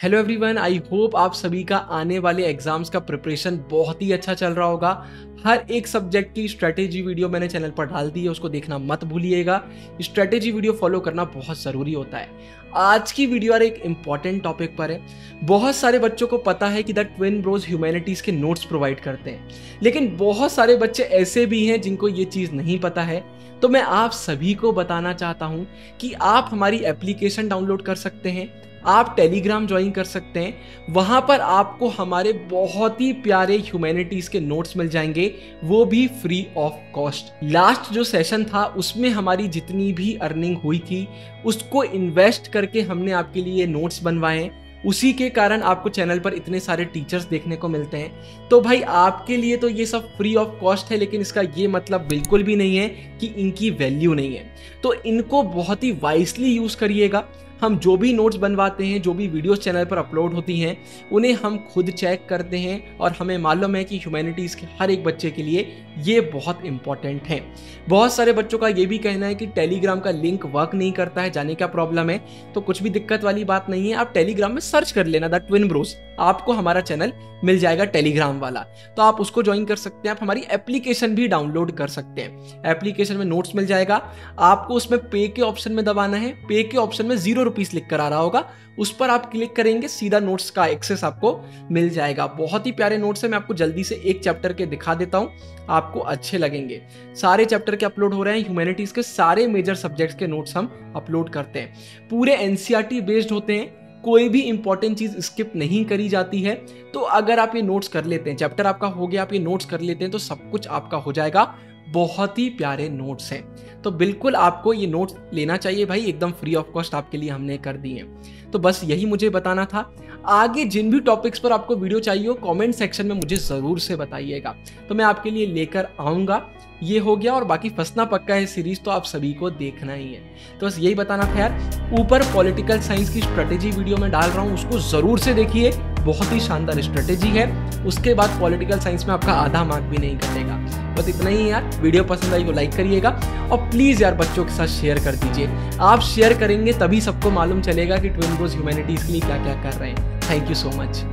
Hello everyone, I hope आप सभी का आने वाले एग्जाम्स का प्रिपरेशन बहुत ही अच्छा चल रहा होगा। हर एक सब्जेक्ट की स्ट्रेटेजी वीडियो मैंने चैनल पर डाल दी है, उसको देखना मत भूलिएगा। स्ट्रेटेजी वीडियो फॉलो करना बहुत ज़रूरी होता है। आज की वीडियो यार एक इम्पॉर्टेंट टॉपिक पर है। बहुत सारे बच्चों को पता है कि द ट्विन ब्रोज ह्यूमैनिटीज़ के नोट्स प्रोवाइड करते हैं, लेकिन बहुत सारे बच्चे ऐसे भी हैं जिनको ये चीज़ नहीं पता है। तो मैं आप सभी को बताना चाहता हूँ कि आप हमारी एप्लीकेशन डाउनलोड कर सकते हैं, आप टेलीग्राम ज्वाइन कर सकते हैं। वहां पर आपको हमारे बहुत ही प्यारे ह्यूमैनिटीज के नोट्स मिल जाएंगे, वो भी फ्री ऑफ कॉस्ट। लास्ट जो सेशन था उसमें हमारी जितनी भी अर्निंग हुई थी उसको इन्वेस्ट करके हमने आपके लिए नोट्स बनवाए। उसी के कारण आपको चैनल पर इतने सारे टीचर्स देखने को मिलते हैं। तो भाई आपके लिए तो ये सब फ्री ऑफ कॉस्ट है, लेकिन इसका ये मतलब बिल्कुल भी नहीं है कि इनकी वैल्यू नहीं है। तो इनको बहुत ही वाइसली यूज करिएगा। हम जो भी नोट्स बनवाते हैं, जो भी वीडियोस चैनल पर अपलोड होती हैं, उन्हें हम खुद चेक करते हैं और हमें मालूम है कि ह्यूमैनिटीज़ के हर एक बच्चे के लिए ये बहुत इंपॉर्टेंट है। बहुत सारे बच्चों का ये भी कहना है कि टेलीग्राम का लिंक वर्क नहीं करता है, जाने क्या प्रॉब्लम है। तो कुछ भी दिक्कत वाली बात नहीं है, आप टेलीग्राम में सर्च कर लेना द ट्विन ब्रोज, आपको हमारा चैनल मिल जाएगा टेलीग्राम वाला। तो आप उसको ज्वाइन कर सकते हैं। आप हमारी एप्लीकेशन भी डाउनलोड कर सकते हैं। एप्लीकेशन में नोट्स मिल जाएगा, आपको उसमें पे के ऑप्शन में दबाना है। पे के ऑप्शन में ₹0 लिख कर आ रहा होगा, उस पर आप क्लिक करेंगे, सीधा नोट्स का एक्सेस आपको मिल जाएगा। बहुत ही प्यारे नोट्स है, मैं आपको जल्दी से एक चैप्टर के दिखा देता हूं, आपको अच्छे लगेंगे। सारे चैप्टर के अपलोड हो रहे हैं, ह्यूमैनिटीज के सारे मेजर सब्जेक्ट्स के नोट्स हम अपलोड करते हैं। पूरे एनसीईआरटी बेस्ड होते हैं, कोई भी इंपॉर्टेंट चीज स्किप नहीं करी जाती है। तो अगर आप ये नोट्स कर लेते हैं, चैप्टर आपका हो गया, आप ये नोट्स कर लेते हैं तो सब कुछ आपका हो जाएगा। बहुत ही प्यारे नोट्स हैं, तो बिल्कुल आपको ये नोट्स लेना चाहिए भाई, एकदम फ्री ऑफ कॉस्ट आपके लिए हमने कर दी है। तो बस यही मुझे बताना था। आगे जिन भी टॉपिक्स पर आपको वीडियो चाहिए हो कमेंट सेक्शन में मुझे ज़रूर से बताइएगा, तो मैं आपके लिए लेकर आऊँगा। ये हो गया, और बाकी फंसना पक्का है सीरीज तो आप सभी को देखना ही है। तो बस यही बताना था यार। ऊपर पॉलिटिकल साइंस की स्ट्रेटेजी वीडियो में डाल रहा हूँ, उसको ज़रूर से देखिए, बहुत ही शानदार स्ट्रेटेजी है। उसके बाद पॉलिटिकल साइंस में आपका आधा मार्क भी नहीं कटेगा। बस इतना ही यार। वीडियो पसंद आई तो लाइक करिएगा, और प्लीज़ यार बच्चों के साथ शेयर कर दीजिए। आप शेयर करेंगे तभी सबको मालूम चलेगा कि ट्विन ब्रोज ह्यूमैनिटीज़ के लिए क्या क्या कर रहे हैं। Thank you so much.